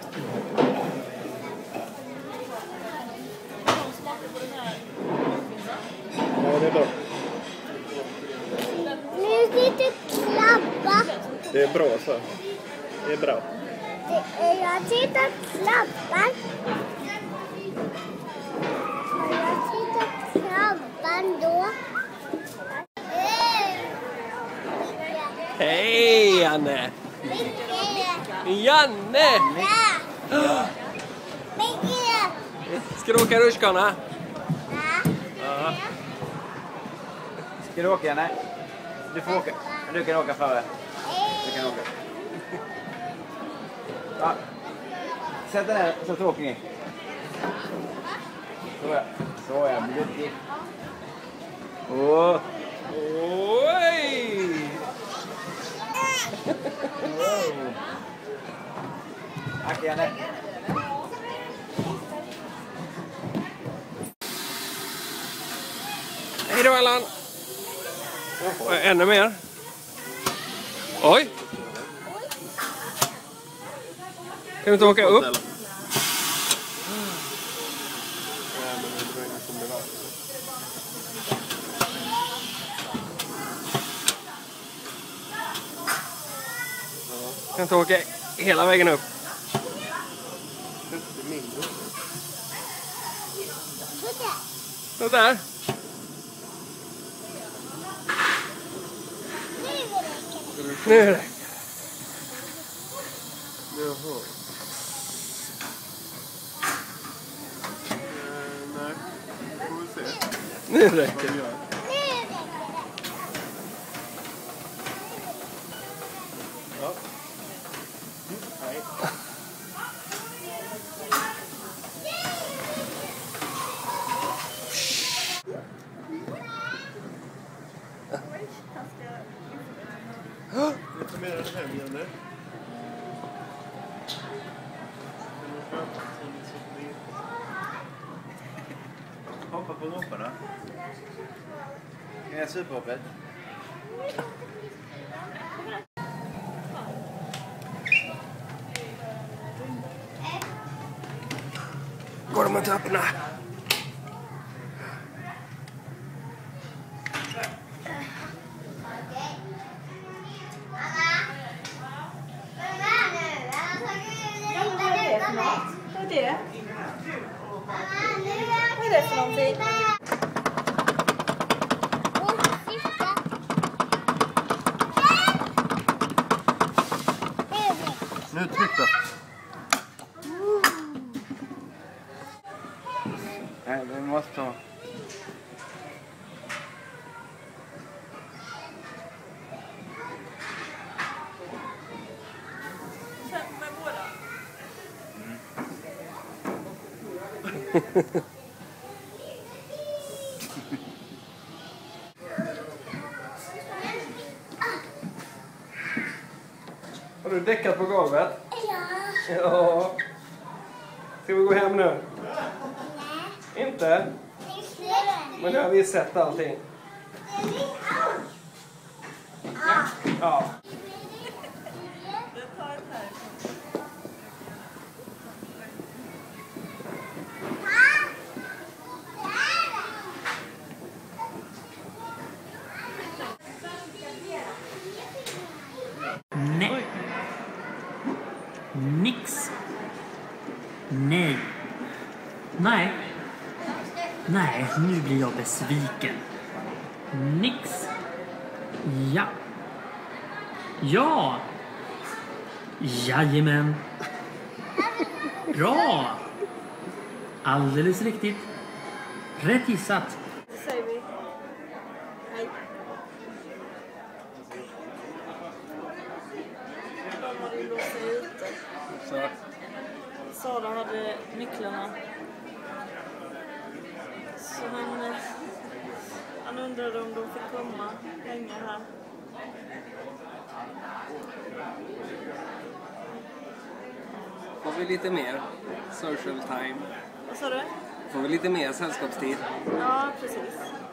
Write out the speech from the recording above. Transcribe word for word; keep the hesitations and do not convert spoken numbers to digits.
Ja, det är bra. Nu sitter klappa. Det är bra så. Det är bra. Jag sitter klappan. Jag sitter klappan då. Hej Janne! Janne! Ska du åka rutschkana? Ja. Ska du åka, Janne? Du får åka. Du kan åka före. Du kan åka. Ja. Sätt den här så åker ni. Så ja. Så ja, blir duktig. Åh. Oj! Wow. Tack, Janne. Hej då Allan! Ännu mer. Oj! Kan du inte åka upp? Kan du inte åka hela vägen upp? Så där. Nu räcker det. Jaha. Nej, får vi se. Nu räcker det. Ja. Nej. Jag tar med den hem igen nu. Hoppa på mopparna. Är det superhoppet? Går de att öppna? Vad är det? Vad är det för någonting? Nu tryck då. Nej, vi måste ta. Med båda? Har du däckat på golvet? Ja. Ja. Ska vi gå hem nu? Nej. Inte? Men nu har vi sett allting. Ja. Nej. Nix. Nej. Nej. Nej, nu blir jag besviken. Nix. Ja. Ja. Jajamän. Bra. Alldeles riktigt. Rätt gissat. Säger vi. Hej. De hade ju låst sig ute. Så. Sara hade nycklarna. Så han, eh, han undrade om de fick komma och hänga här. Får vi lite mer social time? Vad sa du? Får vi lite mer sällskapstid? Ja, precis.